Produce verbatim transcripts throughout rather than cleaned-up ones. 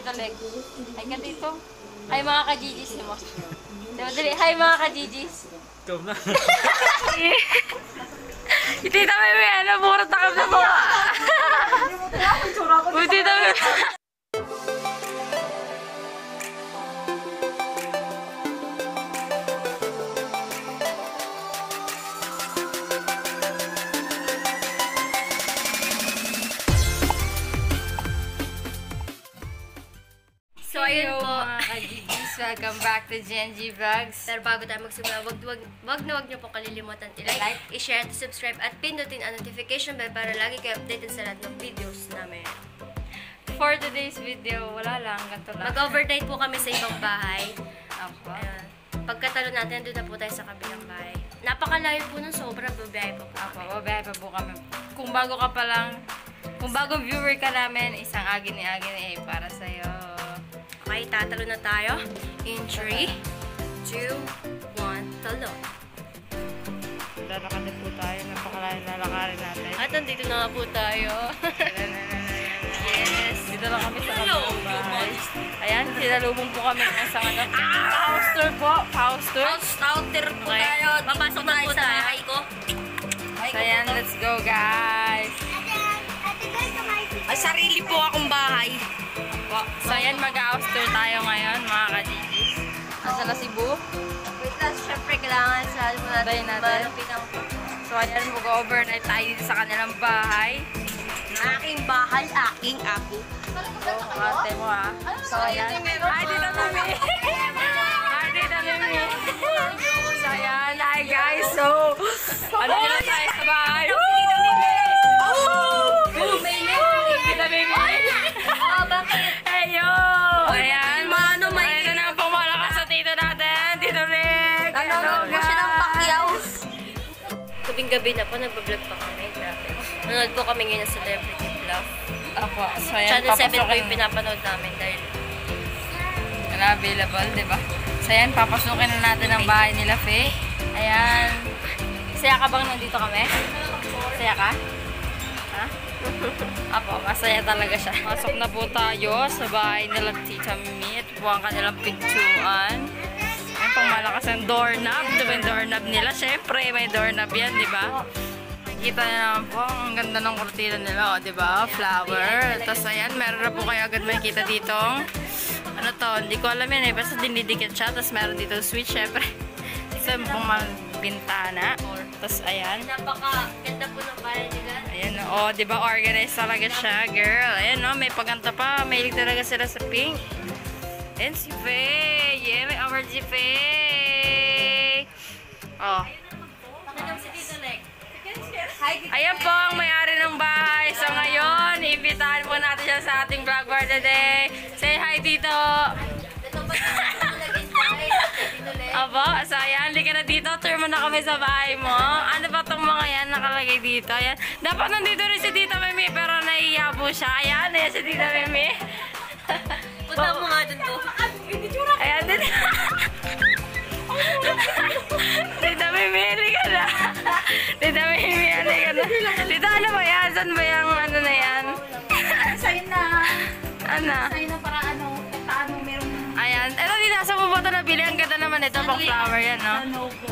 Tito Leg. Hi ka, Tito. Hi, mga ka-Gigis mo. Dali, hi, mga ka-Gigis. Ikaw na. Tita Mimi, ano, puro takap na po. Tita Mimi. So, ayun po. Mga ka-Gigis, welcome back to Genji Vlogs. Pero bago tayo magsimula, wag, wag, wag na wag niyo po kalilimutan i-like, i-share, at subscribe at pindutin ang notification bell para lagi kayo updated sa lahat ng videos namin. For today's video, wala lang, ganito lang. Mag-overnight po kami sa ibang bahay. Ako. Ayan. Pagkatalo natin, doon na po tayo sa kabilang bahay. Napakalayo po nun, sobra babiyahe po po Ako, kami. babae pa po kami. Kung bago ka pa lang, kung bago viewer ka namin, isang agin-agin eh, para sa'yo. Okay, tatalo na tayo. In three, two, one, talo. Lalakad po tayo, napakalayo lalakarin natin. At nandito na nga po tayo. Yes, dito lang kami sa kabilang bahay. Ayan, sinalubong po kami ng isang ano. House tour po, house tour. House outer po Okay. tayo. Papasok na po sa bahay ko. So ayan, let's go guys. Ay, sarili po akong bahay. So ayan, mag-house tour tayo ngayon, mga ka-Gigis. Nasa na Cebu. Wait lang, syempre kailangan sa ano Bayin natin. natin. Malapit ang So ayan, mag-overnight tayo dito sa kanilang bahay. aking bahay, aking ako. So, ate mo ah. So ayan. Hi, Tita Mimi! Hi, Tita Mimi! So ayan, hi guys. So, ano nila tayo sa bahay? Tita Mimi! Oh, bakit? Heyo! Ayan. Mano, may- Ayan na ang pumalakas sa tito natin. Tito Rick! Nanonood mo siya ng guys? Pacquiao. Gabing-gabi na po, nagbablog pa kami. Grabe. Nanonood po kami ngayon ng Celebrity Vlog. Apo, so ayan, Channel seven po papasukin. yung pinapanood namin dahil Wala available, di ba? So ayan, papasukin na natin ang bahay nila, Faye. Ayan. Saya ka bang nandito kami? Saya ka? Ha? Apo, masaya talaga siya. Pasok na po tayo sa bahay nila Tita Mimi at po ang kanilang pintuan. Ayan, pang malakas ang doorknob. Di ba yung doorknob nila? Siyempre, may doorknob yan, di ba? Kita niyo naman po, ang ganda ng kurtina nila, o, di ba? Flower. Tapos ayan, meron na po kayo agad makikita dito. Ano to, hindi ko alam yan eh. Basta dinidikit siya. Tapos meron dito switch, syempre. Isa pong mga bintana. Tapos ayan. napaka-ganda po ng bahay nila. Ayan, o, di ba? Organized talaga siya, girl. Ayan, o, may paganta pa. Mahilig talaga sila sa pink. Ayan si Faye. Yeah, may award si Faye. Oh. Pakita mo si Tito Leg. Ayan po ang may-ari ng bahay. So ngayon, iimbitahan po natin siya sa ating vlog for today. Say hi, Tito! Ito ba yung nag-invite? Tito Leg. Abo, so ayan, hindi ka na dito. Tour mo na kami sa bahay mo. Ano ba itong mga yan nakalagay dito? Ayan. Dapat nandito rin si Tita Mimi, pero naiiya po siya. Ayan, ayan si Tita Mimi. Punta mo nga dun po. Ayan din. Tita Mimi, halika na. Tita Mimi, halika na. Tita, ano ba yan? Saan ba yung ano na yan? Sa'yo na. Ano? Sa'yo na para ano, paano meron Ayan. Eto, di nasa mo ba ito nabili? Ang ganda naman ito. Pang flower yan, no? ano po.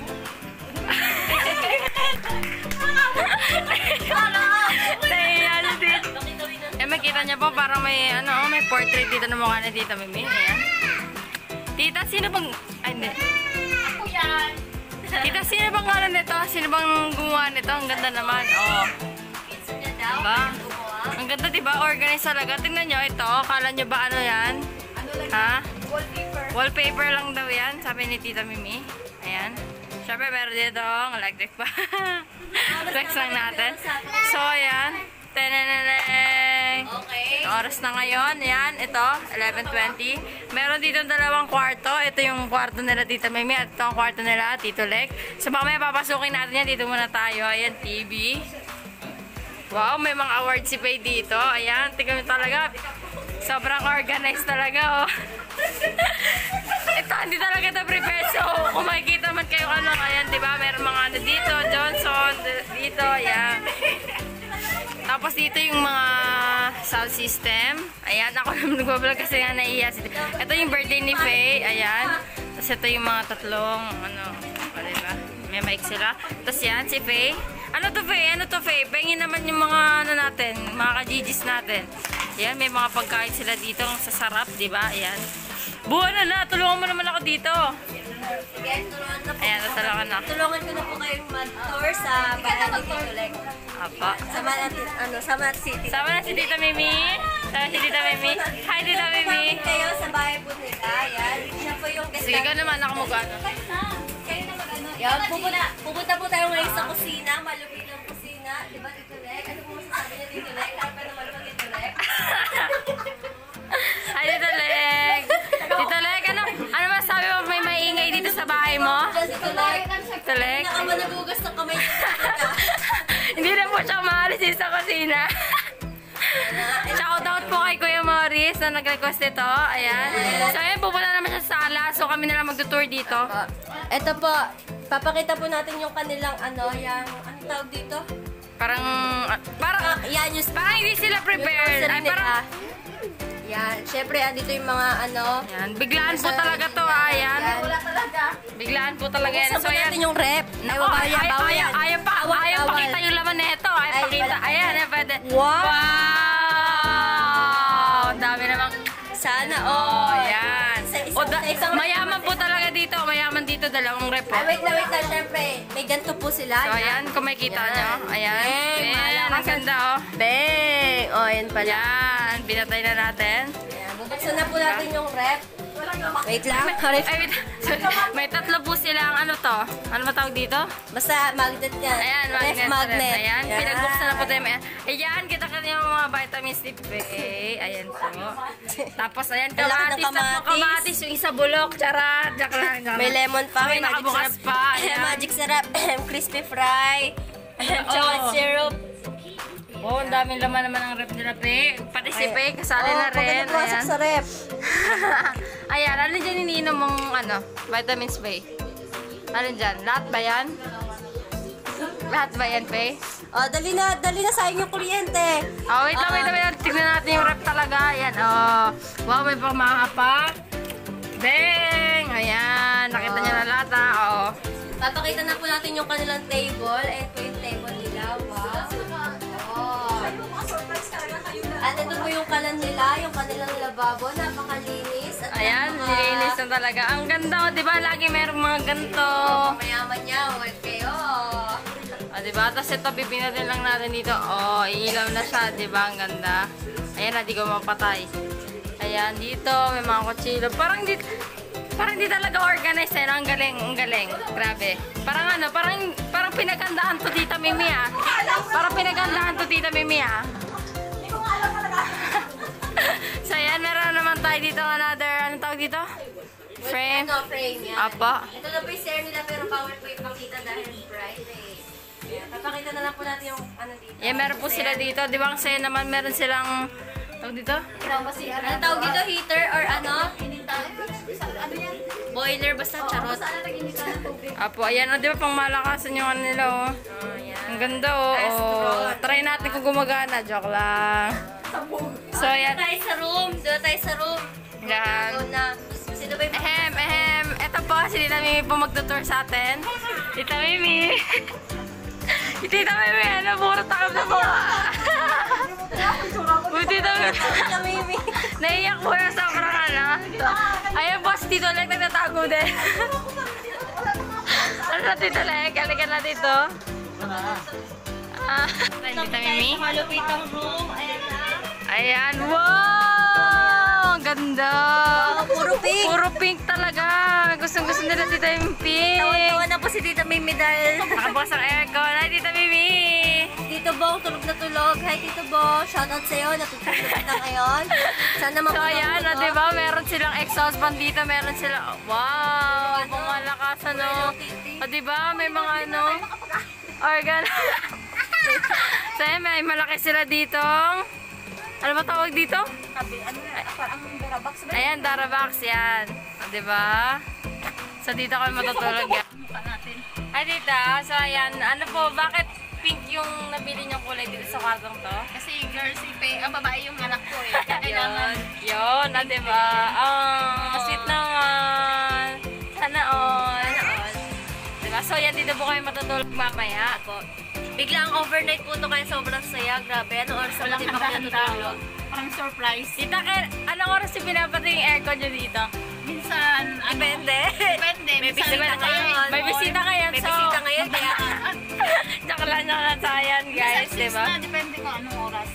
Nahiya si Tita. Eh, makita niya po parang may, ano, may portrait dito ng mukha ni Tita Mimi. Ayan. Tita, sino bang... Ay, hindi. Ako yan. Tita, sino bang ano nito? Sino bang gumawa nito? Ang ganda naman. Oh. Pizza niya daw. Diba? Gumawa. Ang ganda, diba? Organized talaga. Tingnan nyo, ito. Kala nyo ba ano yan? Ano lang, Ha? wallpaper. Wallpaper lang daw yan, sabi ni Tita Mimi. Ayan. Siyempre, meron dito ang electric pa. Flex lang natin. So, ayan. Teneneneng. Okay. Oras na ngayon. Ayan, ito. eleven twenty. Meron dito dalawang kwarto. Ito yung kwarto nila Tita Mimi at ito ang kwarto nila Tito Lek. So, mamaya papasukin natin yan. Dito muna tayo. Ayan, T V. Wow, may mga awards si Faye dito. Ayan, tingnan mo talaga. Sobrang organized talaga, oh. Ito, hindi talaga ito prepared. So, kung makikita man kayo ano, ayan, di ba? Meron mga ano dito, Johnson, dito, ayan. Tapos dito yung mga sound system. Ayan, ako naman nagbablog kasi nga naiiya. Ito yung birthday ni Faye. Ayan. Tapos ito yung mga tatlong, ano, o diba? May mic sila. Tapos yan, si Faye. Ano to Faye? Ano to Faye? Pengin naman yung mga, ano natin, mga ka-G Gs natin. Ayan, may mga pagkain sila dito. Ang sasarap, diba? Ayan. Buwan na na, tulungan mo naman ako dito. Sige, tulungan na po. Ayan, natulungan na. Tulungan ko na po kayong mag-tour sa bayan ni Tito Lek. Apa. Sama natin, ano, sama si Tito. Sama na si Tita Mimi. Sama si Tita Mimi. Hi, Tita Mimi. Kayo sa bahay po nila. Yan. Siya po yung ganda. Sige ka naman, ako mag-ano. Kayo na mag-ano. Yan, pupunta, pupunta po tayo ngayon sa kusina. Malupit ang kusina. Diba, Tito Lek? Ano po masasabi niya, Tito Lek? Harap naman po, Tito Lek. Hi, Tita Leg. Tita Leg, ano? Ano masabi mo? May maingay dito sa bahay mo? Diyan, Tito Lek. Tita Leg? Hindi na ka managugas ng kamay niya. Hindi na po siya maalis sa kusina. Shoutout po kay Kuya Morris na nag-request ito. Ayan. So, ayan, pupunta naman siya sa sala. So, kami na lang mag-tour dito. Ito po, papakita po natin yung kanilang ano, yung, anong tawag dito? Parang, parang, Yan, yung parang hindi sila prepared. Ay, parang, yan, syempre, andito yung mga ano. yan. Biglaan po talaga to, ah. Ayan. Wala talaga. Biglaan po talaga yan. Buksan So, po ayan. natin yung rep. Ay, Nako, bawal ay, yan, ay, bawal ay, yan. ayaw pa, Bawal, ayaw bawal. pakita yung laman nito. Ayaw Ay, pakita. wala. Ayan, ayan, pwede. Wow! Wow! Ang dami namang, Sana, oh, oh. yan. Sa isang- O, da- sa isang- mayaman po talaga dito. Mayaman dito, dalawang rep. Ay, wait na, wait na, syempre. May ganito po sila. So, ayan, kung makikita Yan. nyo. Ayan. Bang, Ayan, malakas ang ganda, oh. Bang! Oh, yan pala. Ayan, binatay na natin. Ayan, bubuksan na po natin yung rep. Wait lang. Rep. Ay, wait. May tatlo po silang, ano to? Ano ba tawag dito? Basta magnet yan. Ayan, Ref magnet. magnet. Ayan, Yan. pinagbuksan na po tayo. Ayan, kita ka niyo mga vitamins ni Faye. Ayan po. Tapos, ayan, Ang laki ng kamatis. Tatlong kamatis. kamatis. Yung isa bulok. Charot. Joke lang, joke May lang. lemon pa, May may magic nakabukas syrup. pa. Ayan. Magic syrup, crispy fry, chocolate Oh. syrup. Oh, ang daming laman naman ng rep nila, Faye. Pati si Faye, kasali na rin. Oh, pagkatapos Ayan. sa rep. Ayan, ano dyan iniinom mong, ano, vitamins, Faye? Ano dyan? Lahat ba yan? Lahat ba yan, Faye? Oh, dali na, dali na sayang yung kuryente. Oh, wait lang, wait lang, wait lang. Tignan natin yung rep talaga. Ayan, oh. Wow, may pamahapak. Bang! Ayan, nakita niyo na lahat, ha? Oo. Papakita na po natin yung kanilang table. Ayan po yung table nila. Wow. Oh. At ito po yung kalan nila, yung kanilang lababo. Napakalinis. At Ayan, napaka- nilinis na talaga. Ang ganda, oh, di ba? Lagi merong mga ganito. Mayaman niya, huwag kayo. Oh, di ba? Tapos ito, pipinatin lang natin dito. Oh, iilaw na siya, di ba? Ang ganda. Ayan, na, di ko mapatay. Ayan, dito, may mga kutsilo. Parang di, parang di talaga organized, eh. No? Ang galing, ang galing. Grabe. Parang ano, parang, parang pinagandaan to Tita Mimi, ah. Parang pinagandaan to Tita Mimi, ah. Hindi ko nga alam talaga. So, ayan, meron naman tayo dito another, anong tawag dito? Frame. Ano, frame yan. Apa. Ito na po yung share nila pero bawal po ipakita dahil Friday. Ayan, papakita na lang po natin yung ano dito. Ayan, meron po sila dito. Di ba ang saya naman, meron silang, tawag dito? Ano tawag dito? Heater or ano? Ano yan? Boiler, basta charot. Sana nag-inita ng tubig. Apo, ayan, oh, di ba pang malakasan yung ano nila, oh. Oh, yan. Ang ganda, oh. oh. Try natin kung gumagana. Joke lang. So, ayan. Doon tayo sa room. Doon tayo sa room. Yan. Doon na. Sino ba yung Ehem, ehem. Ito po, si Tita Mimi po magtutour sa atin. Tita Mimi. Tita Mimi, ano, puro takam na po. Uy, Tita Mimi. Tita Mimi? Naiyak po yung sobrang ano. Ayun po, si Tito Lek nagtatago din. Ano na, Tito Lek? Kalikan na dito. Ah, Tita Mimi. Malupitang room. Ayan na. Ayan, wow! Ang ganda! Puro pink. Puro pink talaga. Gustong-gusto nila Tita Mimi pink. Tawa-tawa na po si Tita Mimi dahil Nakabukas ang aircon. Ay, Tita Mimi! Tito Bong, tulog na tulog. Hi, Tito Bong. Shoutout sa'yo. Natutulog kita ngayon. Sana So, mapuno ayan, mo o, to. diba? Meron silang exhaust fan dito. Meron silang, wow! Pumalakas, ano. O, diba? May mga, ano, organ. So, ayan, may malaki sila dito. Ano ba tawag dito? Ano yan? Parang Darabox. Ayan, Darabox yan. O, diba? So, dito kami matutulog yan. Ay, tita. So, ayan. Ano po, bakit pink yung nabili niyong kulay dito sa kwartong to? Kasi girls, ipe, ang babae yung anak ko eh. Kaya kailangan. Yun, na diba? Ah, sweet naman. Sana all. Sana all. Diba? So yan, dito po kayo matutulog mamaya. Ako. Biglang overnight po ito kaya sobrang saya. Grabe, anong oras naman Walang din pa kami handa-handa. natutulog? Parang surprise. Tita, kaya, anong oras yung pinapatay yung aircon nyo dito? Minsan, ano, Depende. depende. May Minsan, bisita ano, ngayon. May bisita ngayon, May so... bisita ngayon, kaya Tsaka lang nyo na sayan, guys, minsan, diba? na, depende kung anong oras.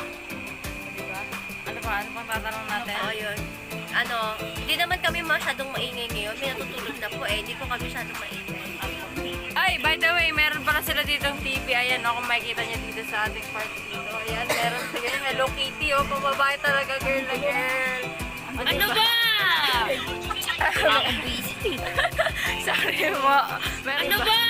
Diba? Ano pa? Ano pang tatanong natin? Oo, yun. Ano, hindi naman kami masyadong maingay ngayon. May natutulog na po eh. Hindi po kami masyadong maingay. Ay, by the way, meron pala sila ditong T V. Ayan, oh, kung makikita niyo dito sa ating party dito. Ayan, meron sila yung Hello Kitty, oh. Pambabae talaga, girl na girl. Ano ba? Ako busy. Sorry mo. Meron ano ba?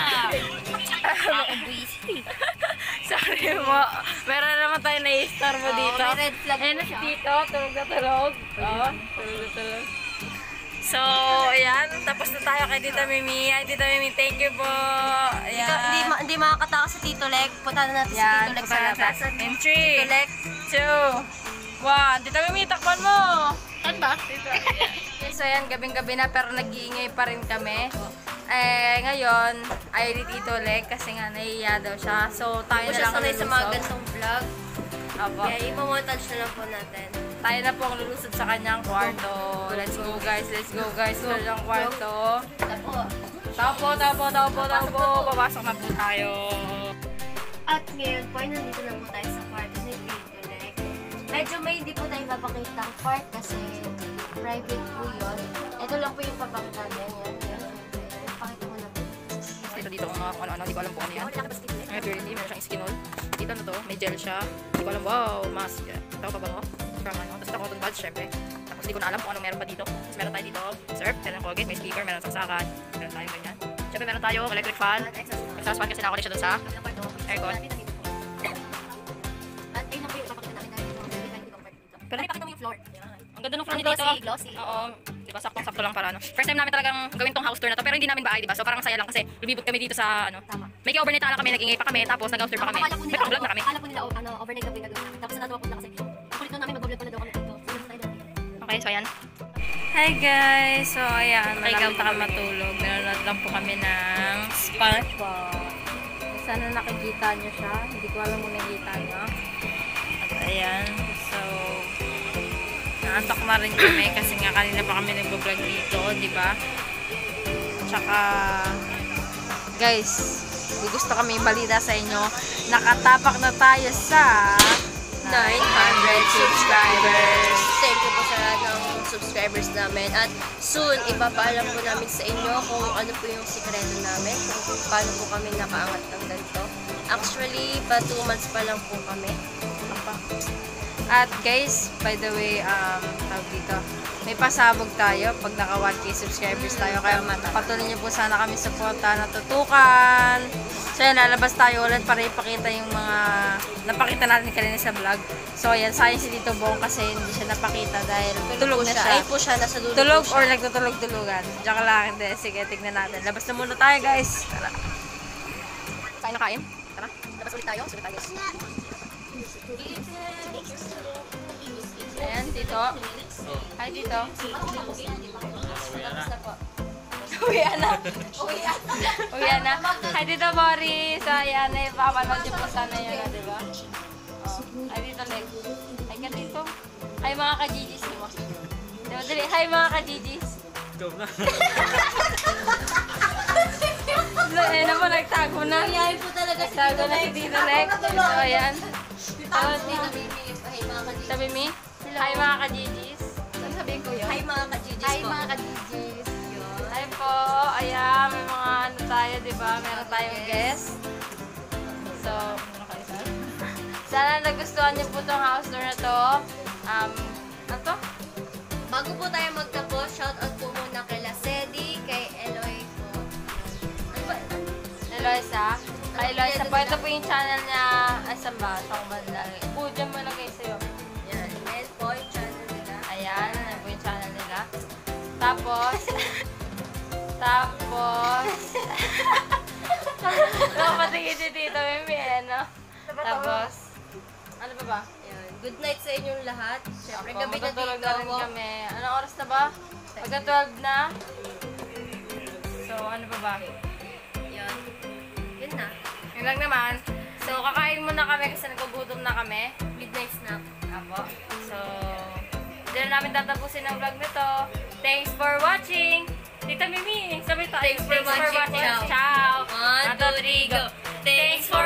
Ako busy. Sorry mo. Meron naman tayo na-star mo Oo, dito. may red flag Ayan po na si siya. Tito. Tulog na tulog. Oo, tulog na tulog. So, ayan. Tapos na tayo kay Tita Mimi. Ay, Tita Mimi, thank you po. Ayan. Hindi, hindi, ma- hindi makakatawa sa Tito Lek. Punta na natin Yan, sa Tito Lek sa punta labas. natin. In three, Tito Lek. two, one. Tita Mimi, takpan mo. Ano ba? Okay, so ayan, gabing-gabi na pero nag-iingay pa rin kami. Eh, ngayon, ay di Tito Lek kasi nga nahihiya daw siya. So, tayo Kung na siya lang sanay sa mga lulusot. gantong vlog, Opo. kaya imamontage na lang po natin. Tayo na po ang lulusot sa kanyang kwarto. Let's go guys, let's go guys sa kanyang kwarto. Tapo. Tapo, tapo, tapo, tapo. Papasok na po tayo. At ngayon po, ay nandito na po tayo sa kwarto ni Tito Lek. Medyo may hindi po tayo mapakita ang part kasi private po yun. Ito lang po yung papakita namin. Yan, yan. Pakita mo na po. Dito dito kung mga kung ano-ano, di ko alam po ano yan. Ang purity, meron siyang skin oil. Dito na to, may gel siya. Di ko alam, wow, mask. Ito pa ba mo? From ano, tapos ito cotton buds, syempre. Tapos di ko na alam kung anong meron pa dito. Tapos meron tayo dito, surf, meron Colgate, may speaker, meron saksakan. Meron tayo ganyan. Syempre meron tayo electric fan. Exhaust fan kasi nakakulit siya dun sa aircon. At ayun na po yung papakita namin dahil yung private yung part dito. Pero Pakita mo yung floor. ang ganda ng floor Glossy, niya dito. glossy. Oo. Diba, saktong-sakto lang para ano. First time namin talagang gawin tong house tour na to, pero hindi namin bahay, diba? So parang saya lang kasi lumibot kami dito sa ano. Tama. May overnight ala kami, nag-ingay pa kami, tapos nag-house tour pa kami. Akala po May nila, pang-vlog na kami. akala po nila, oh, ano, overnight na po yung gagawin namin. Tapos natatawa po nila kasi, ang kulit nun namin, mag-vlog pa na daw kami dito. So, tayo doon. Okay, so ayan. Hi guys! So ayan, Hi, malapit na Gab. kami matulog. Nanonood lang po kami ng SpongeBob. Sana nakikita nyo siya. Hindi ko alam kung nakikita nyo. At ayan, so naantok na rin kami kasi nga kanina pa kami nag-vlog dito, di ba? Tsaka guys, may gusto kami balita sa inyo. Nakatapak na tayo sa nine hundred subscribers. Thank you po sa lahat ng subscribers namin. At soon, ipapaalam po namin sa inyo kung ano po yung sikreto namin, kung paano po kami nakaangat ng ganito. Actually, pa two months pa lang po kami. At guys, by the way, um, tawag dito, may pasabog tayo pag naka one K subscribers tayo. Kaya patuloy niyo po sana kami suporta, natutukan. So yan, lalabas tayo ulit para ipakita yung mga napakita natin kanina sa vlog. So yan, sayang si Tito Bong kasi hindi siya napakita dahil tulog na siya. Ay po siya, nasa dulo Tulog po or siya. nagtutulog-tulugan. Diyan ka lang, hindi. Sige, tignan natin. Labas na muna tayo guys. Tara. Kain na kain. Tara. Labas ulit tayo, sulit tayo. Ayan, Tito. Hi, Tito. Labas na po. Uwi na. Uwi na. Hi, Tito Boris. Ayan, eh, papanood niyo po sana yun, ah, di ba? Oh. Hi, Tito Leg. Hi ka, Tito. Hi, mga ka-Gigis, di ba? Di ba, dali. Hi, mga ka-Gigis. Eh, naman, nagtago na. Nangyayari po talaga si Nagtago na si Tito Leg. So, ayan. Tapos dito, Mimi, ay mga ka-G Gs. Sabi mi, hi, mga ka-Gigis. Ano sabihin ko yun? Hi mga ka-G Gs Hi po. mga ka-D Js. Hi po. Ayan, may mga ano tayo, di ba? Meron tayong guest. So, ano kayo sir? Sana nagustuhan niyo po itong house tour na to. Um, ano to? Bago po tayo magtapos, shoutout po muna kay Lasedi, kay Eloy po. Ano ba? Eloisa. Kay Eloisa po. Ito po yung channel niya. Ay, saan ba? Saan ba? Po, dyan mo lagay sa'yo. Yan, yan po yung channel nila. Ayan, yan po yung channel nila. Tapos, tapos, Nakapatingin si Tita Mimi, ano? Tapos, ano pa ba? Ayan. Good night sa inyong lahat. Siyempre, Ako, gabi na matutulog dito. na rin kami. Anong oras na ba? Pagka twelve na. So, ano pa ba? Yun. Yun na. Yun lang naman. So, kakain muna kami kasi nagugutom na kami. Midnight snack. Apo. So, dito na namin tatapusin ang vlog nito. Thanks for watching! Tita Mimi, sabi tayo. Thanks for watching. Ciao. Ciao! One, two, three, go. Thanks for